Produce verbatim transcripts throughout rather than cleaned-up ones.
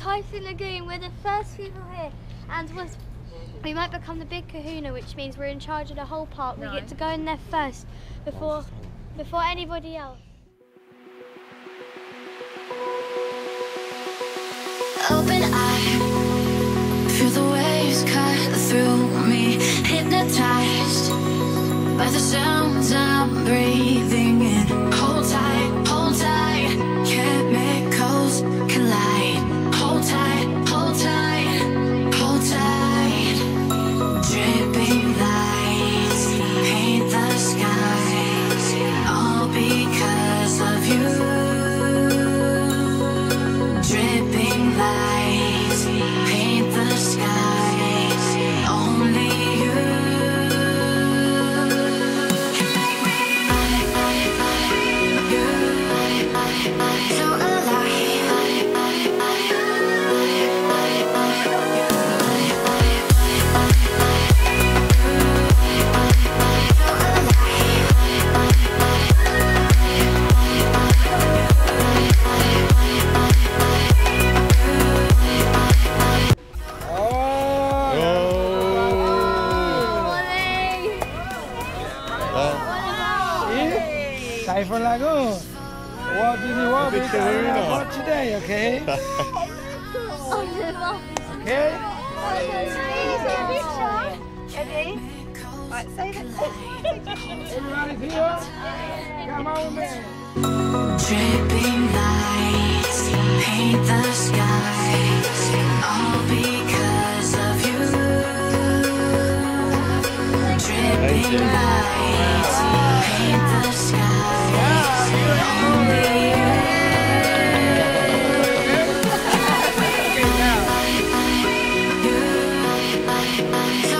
Typhoon Lagoon. We're the first people here, and we're, we might become the big kahuna, which means we're in charge of the whole park. We No. get to go in there first before, before anybody else. Open eye, feel the waves cut through me, hypnotized by the sounds I'm breathing in. Hold tight, hold tight, chemicals collide. Hold tight, hold tight, hold tight. Dripping lights paint the skies, all because of you. Dripping lights paint the skies, only you can make me you, so alive. Typhoon Lagoon. What did you want me to for today, okay? Okay? Ready? Right, say that. Everybody here? Come on, man. Dripping lights paint the skies, all because of you. Dripping lights paint the skies, only you. So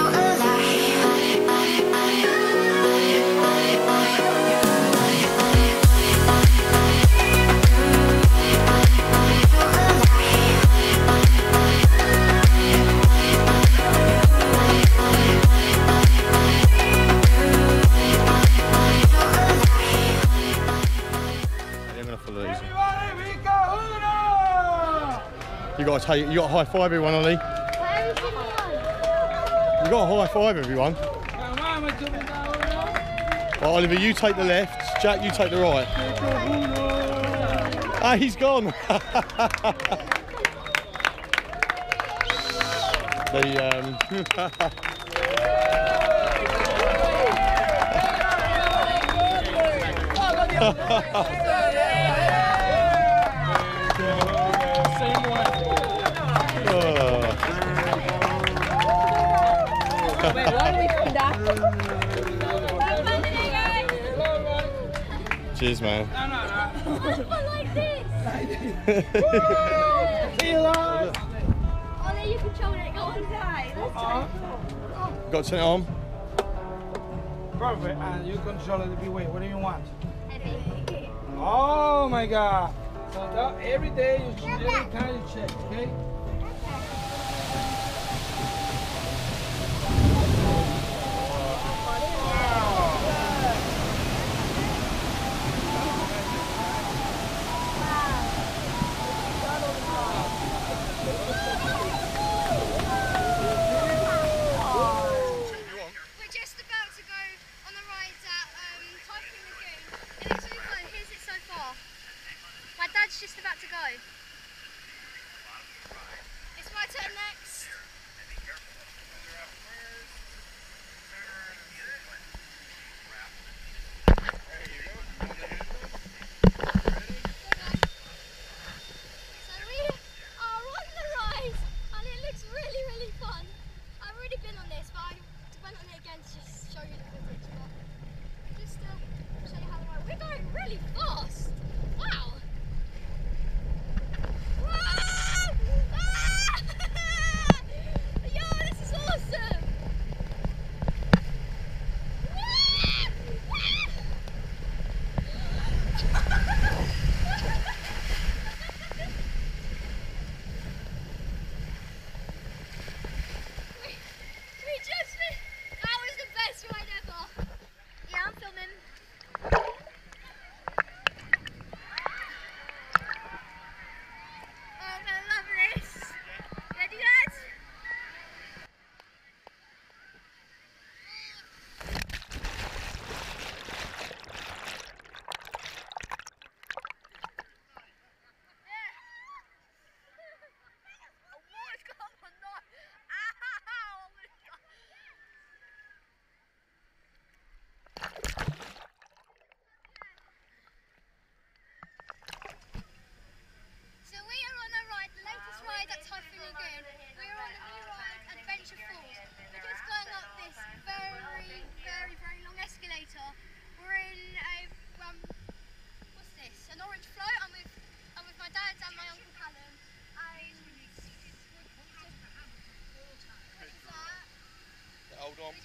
You got to take, you got to high five everyone, Ollie. You got to high five everyone. Right, Oliver, you take the left. Jack, you take the right. Ah, he's gone. the um. Wait, what are we from that? Cheers, man. I like this. Ollie, you control it. Go on, die. Let's try. Got to turn it on. Perfect. And you control it. Be wait. What do you want? Heavy. Oh my God. So that, every day you should, every time you check, okay? Just about to go.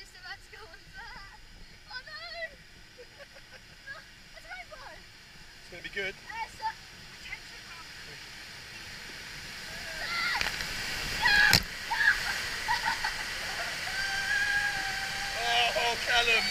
just about to go on that. Oh no! No, that's a rainbow! It's going to be good. There's a attention mark. Oh, oh Callum!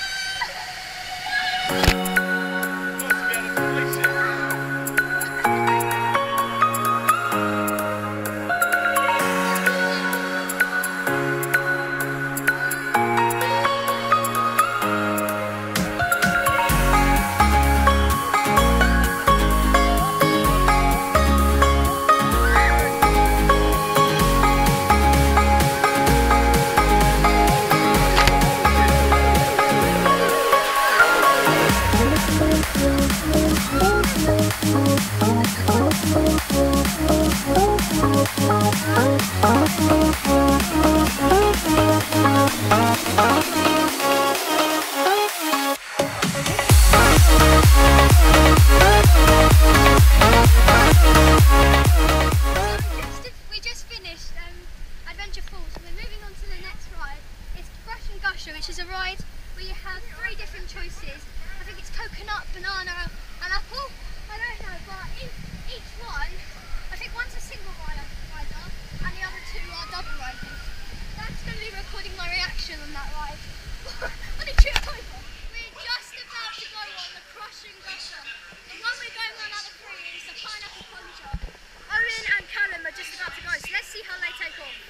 Which is a ride where you have three different choices. I think it's coconut, banana and apple. I don't know, but in each one, I think one's a single rider, rider and the other two are double riders. That's going to be recording my reaction on that ride. What a trip over. We're just about to go on the crushing gusher. The one we're going on at the three is the pineapple plunger. Owen and Callum are just about to go, so let's see how they take off.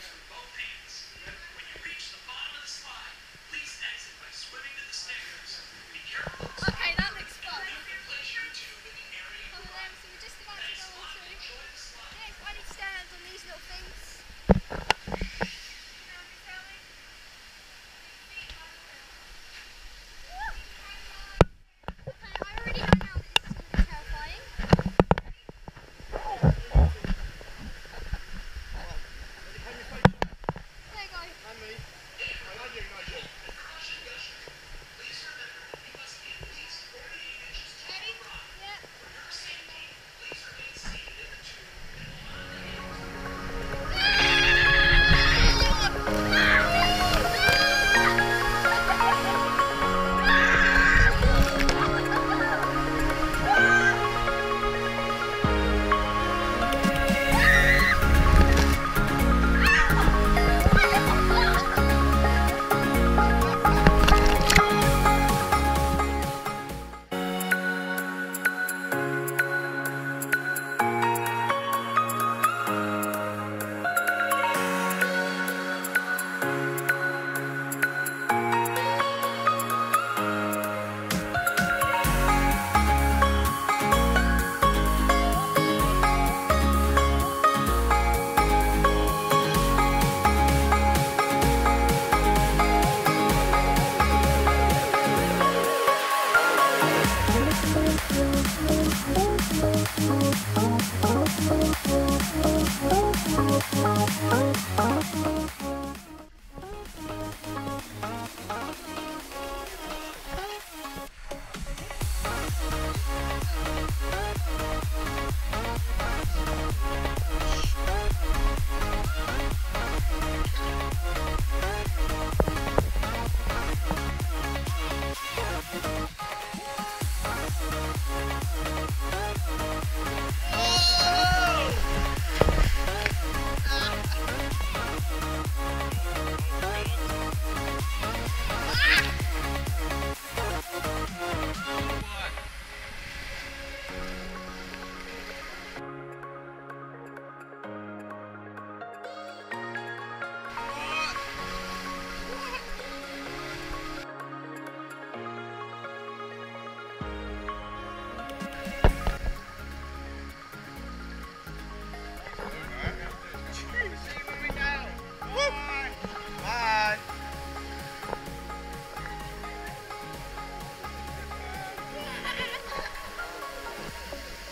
Okay, that looks fun. Over there, so we're just about to go on to next. I need to stand on these little things. Okay, I already know now that this is going to be terrifying. There you go.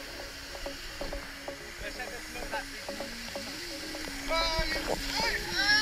Bye.